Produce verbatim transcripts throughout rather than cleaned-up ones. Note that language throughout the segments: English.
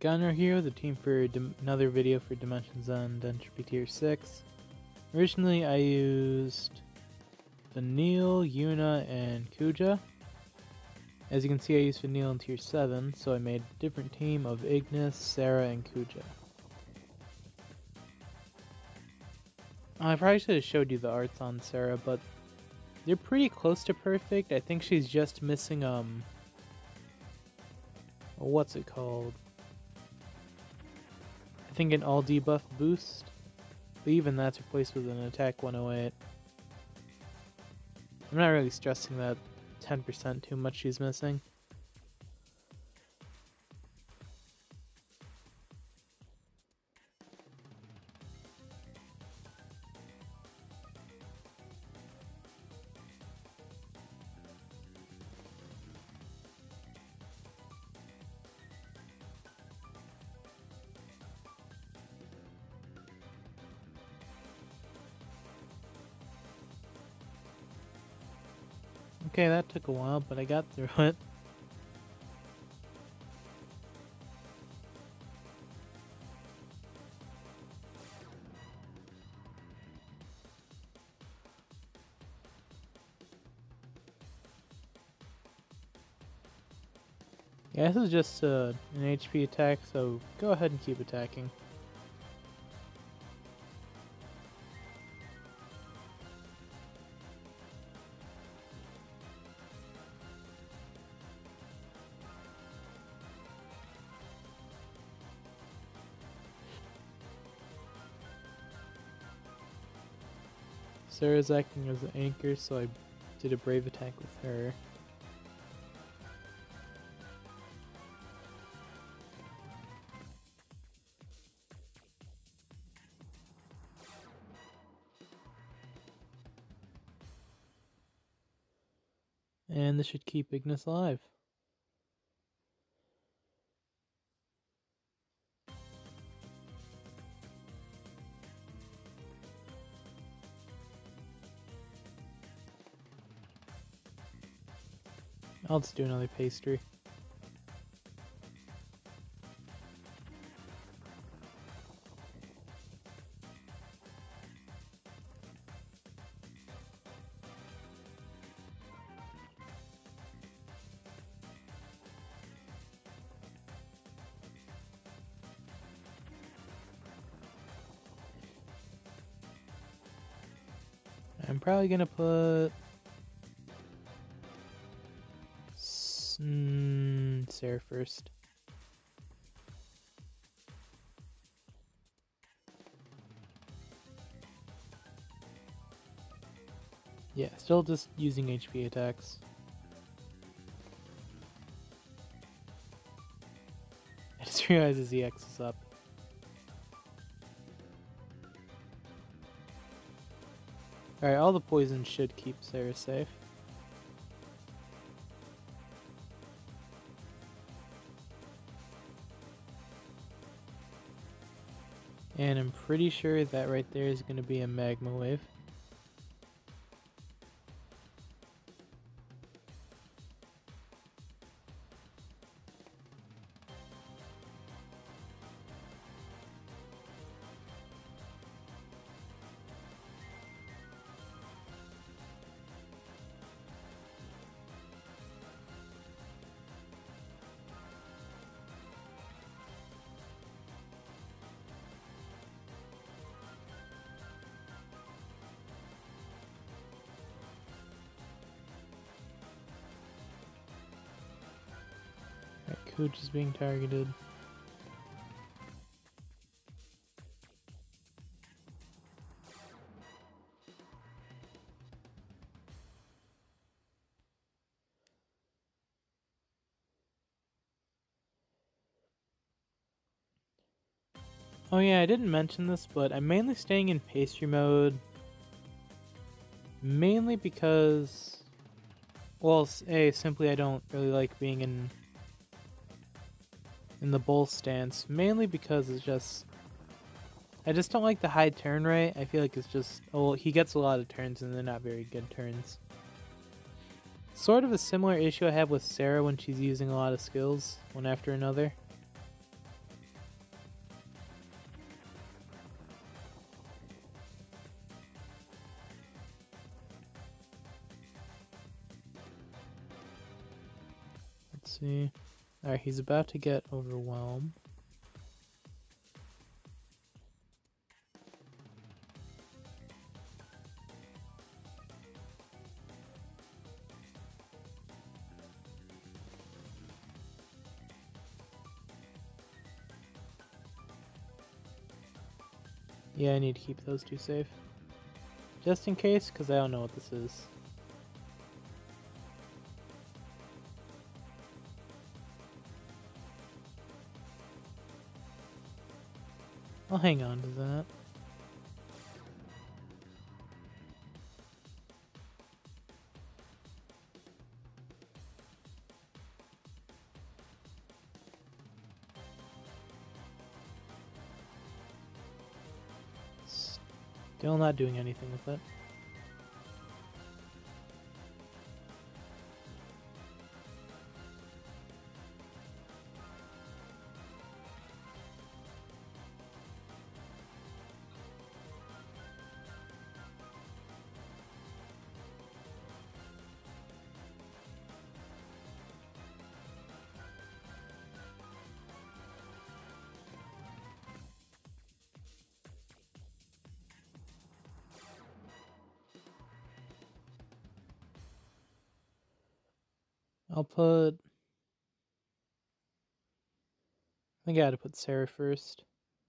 Gunner here, the team for another video for Dimensions and Entropy Tier six. Originally I used Vanille, Yuna, and Kuja. As you can see, I used Vanille in Tier seven, so I made a different team of Ignis, Serah, and Kuja. I probably should have showed you the arts on Serah, but they're pretty close to perfect. I think she's just missing, um... what's it called? I think an all debuff boost, but even that's replaced with an attack one oh eight. I'm not really stressing that ten percent too much she's missing. Okay, that took a while, but I got through it. Yeah, this is just uh, an H P attack, so go ahead and keep attacking. Serah's acting as an anchor, so I did a brave attack with her. And this should keep Ignis alive. I'll just do another pastry. I'm probably gonna put Mm, Serah first. Yeah, still just using H P attacks. I just realized his E X is up. Alright, all the poison should keep Serah safe. And I'm pretty sure that right there is going to be a magma wave. Kuja is being targeted. Oh yeah, I didn't mention this, but I'm mainly staying in pastry mode. Mainly because, well, A, simply I don't really like being in in the bowl stance, mainly because it's just, I just don't like the high turn rate. I feel like it's just, oh, he gets a lot of turns and they're not very good turns. Sort of a similar issue I have with Serah when she's using a lot of skills, one after another. see. Alright, he's about to get overwhelmed. Yeah, I need to keep those two safe. Just in case, because I don't know what this is. I'll hang on to that. Still not doing anything with it. I'll put... I think I gotta put Serah first.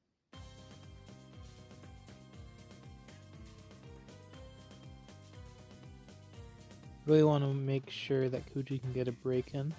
Really want to make sure that Kuja can get a break in.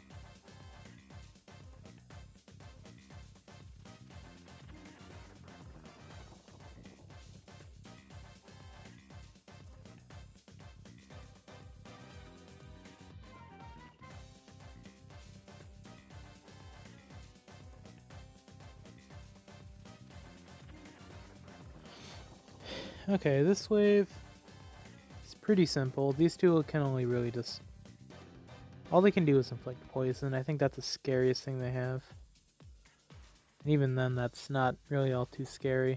Okay, this wave is pretty simple. These two can only really just... all they can do is inflict poison. I think that's the scariest thing they have. And even then, that's not really all too scary.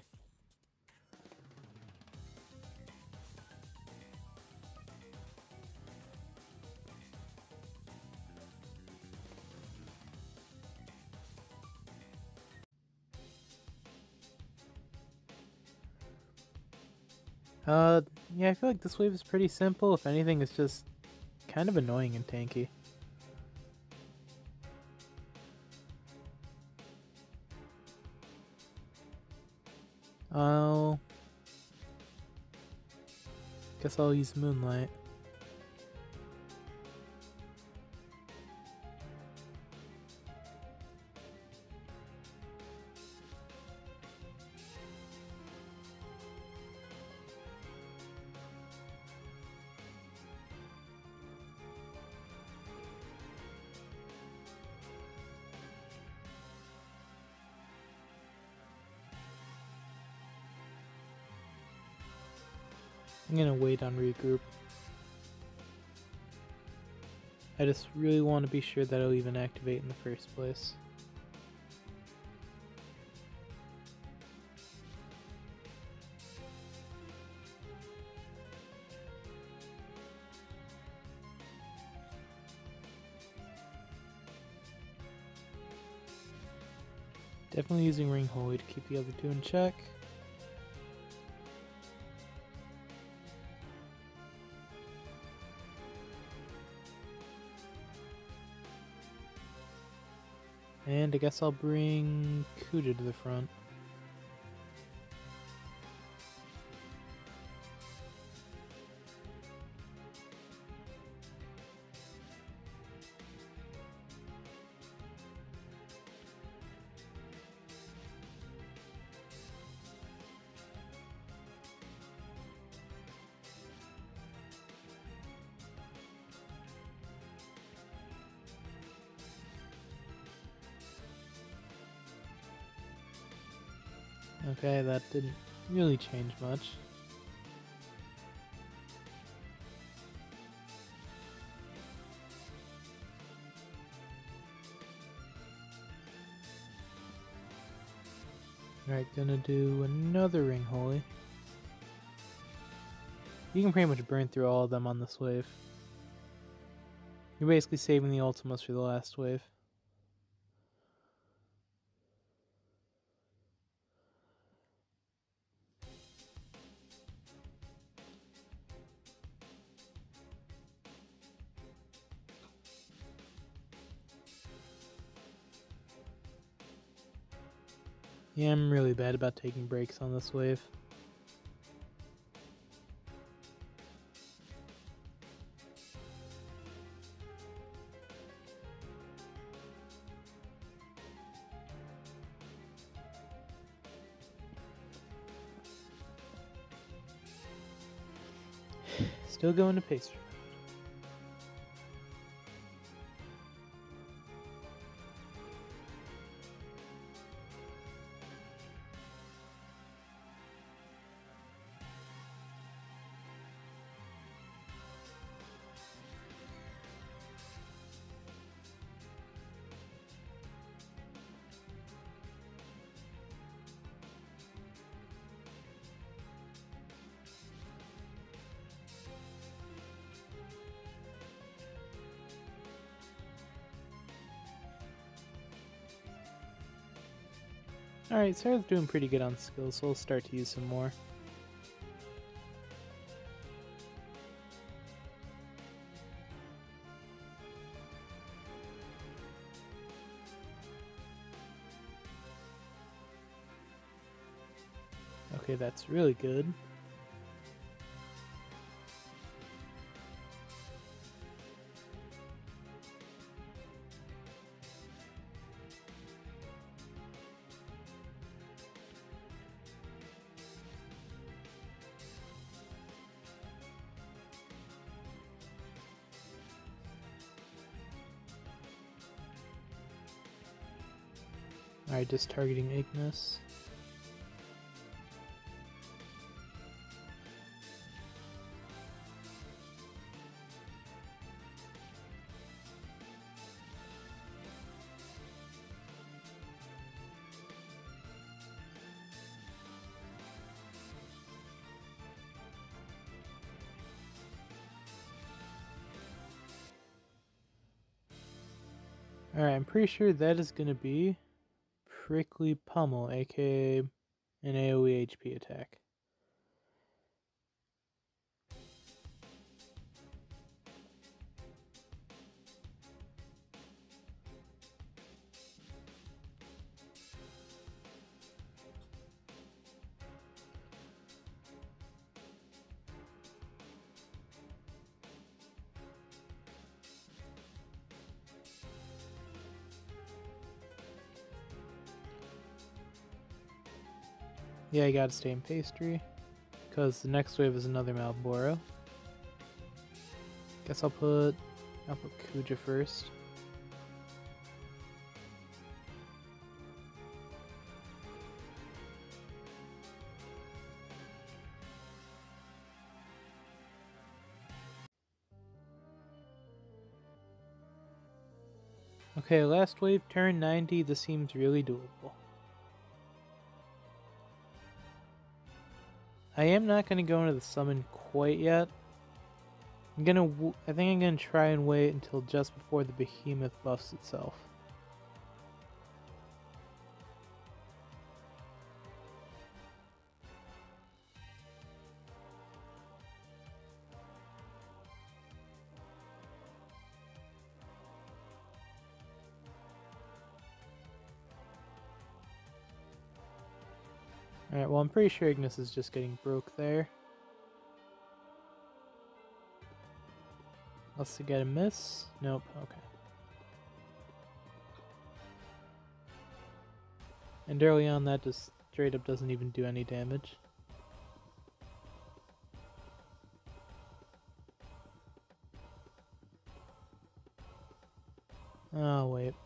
Uh, yeah, I feel like this wave is pretty simple. If anything, it's just kind of annoying and tanky. I'll... guess I'll use Moonlight. I'm gonna wait on regroup. I just really want to be sure that it'll even activate in the first place. Definitely using Ring Holy to keep the other two in check. And I guess I'll bring Kuja to the front. Okay, that didn't really change much. Alright, gonna do another Ring Holy. You can pretty much burn through all of them on this wave. You're basically saving the Ultimas for the last wave. Yeah, I'm really bad about taking breaks on this wave. Still going to pastry. Alright, Serah's doing pretty good on skills, so we'll start to use some more. Okay, that's really good. Alright, just targeting Ignis. Alright, I'm pretty sure that is going to be Prickly Pummel, aka an AoE H P attack. Yeah, I gotta stay in pastry, because the next wave is another Malboro. Guess I'll put, I'll put Kuja first. Okay, last wave, turn ninety, this seems really doable. I am not going to go into the summon quite yet. I'm gonna, I think I'm going to try and wait until just before the behemoth buffs itself. Alright, well I'm pretty sure Ignis is just getting broke there. Let's get a miss. Nope, okay. And early on that just straight up doesn't even do any damage. Oh wait.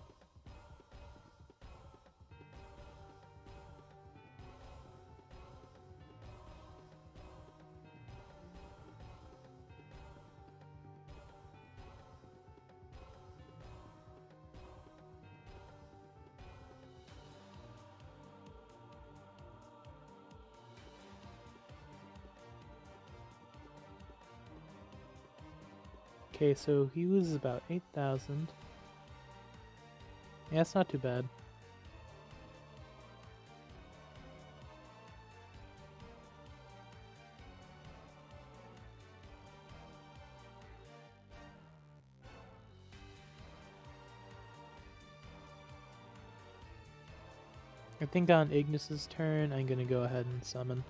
Okay, so he loses about eight thousand. Yeah, it's not too bad. I think on Ignis's turn, I'm gonna go ahead and summon.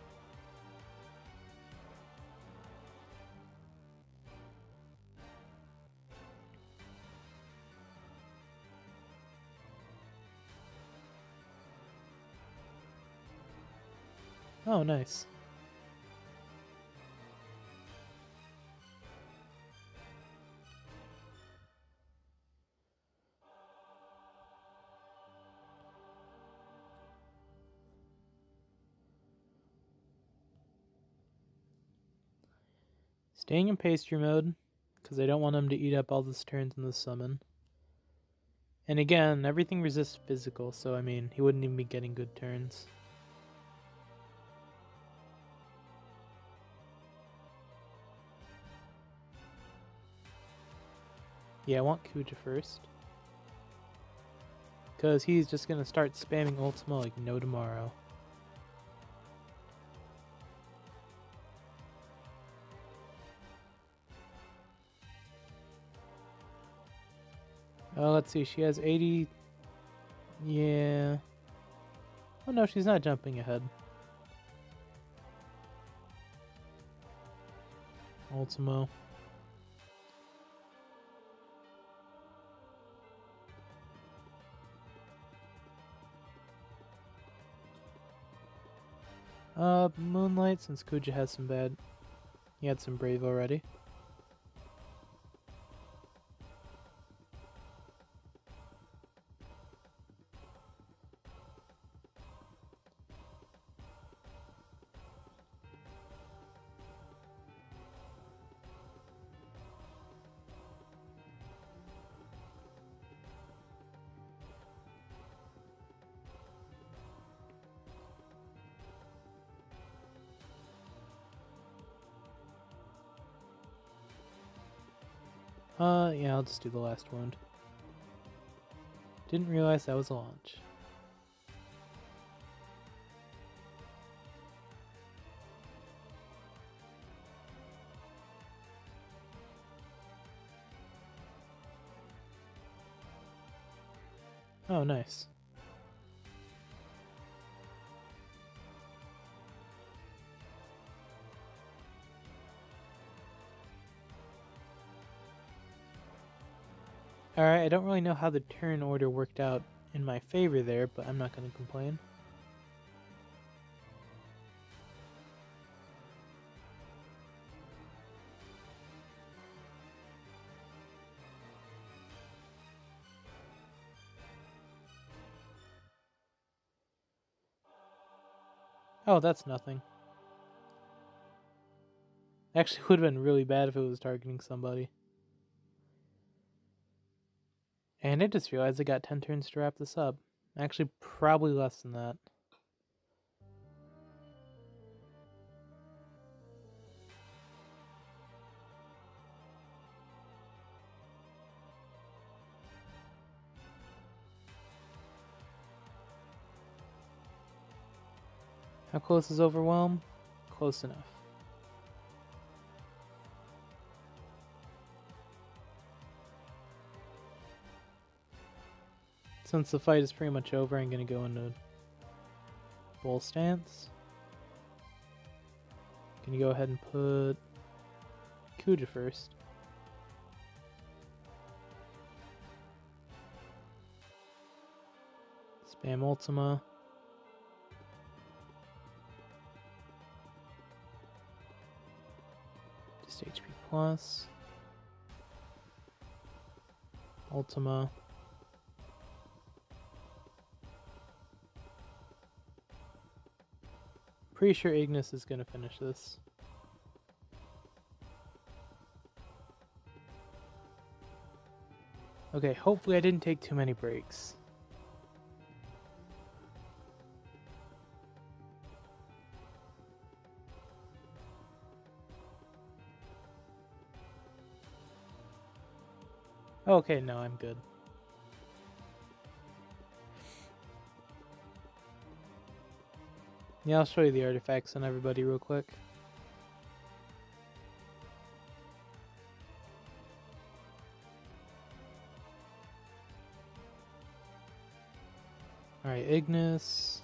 Oh, nice. Staying in pastry mode, because I don't want him to eat up all his turns in the summon. And again, everything resists physical, so I mean, he wouldn't even be getting good turns. Yeah, I want Kuja first. Because he's just going to start spamming Ultima like no tomorrow. Oh, let's see, she has eighty... Yeah... Oh no, she's not jumping ahead. Ultimo. Uh, Moonlight, since Kuja has some bad... He had some Brave already. Uh, yeah, I'll just do the last wound. Didn't realize that was a launch. Oh, nice. Alright, I don't really know how the turn order worked out in my favor there, but I'm not going to complain. Oh, that's nothing. Actually, would have been really bad if it was targeting somebody. And I just realized I got ten turns to wrap this up. Actually, probably less than that. How close is Overwhelm? Close enough. Since the fight is pretty much over, I'm going to go into Bull Stance. Can you go ahead and put Kuja first? Spam Ultima. Just H P plus. Ultima. Pretty sure Ignis is going to finish this. Okay, hopefully I didn't take too many breaks. Okay, no, I'm good. Yeah, I'll show you the artifacts on everybody real quick. Alright, Ignis.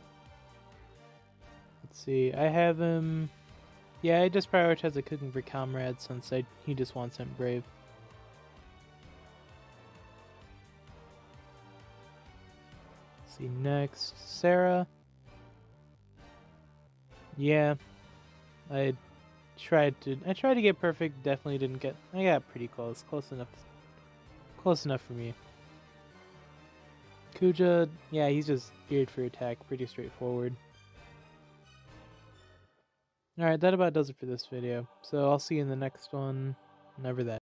Let's see, I have him... Yeah, I just prioritize the cooking for comrades since I, he just wants him brave. Let's see, next, Serah. Yeah, I tried to, I tried to get perfect, definitely didn't get, I got pretty close, close enough, close enough for me. Kuja, yeah, he's just geared for attack, pretty straightforward. Alright, that about does it for this video, so I'll see you in the next one, whenever that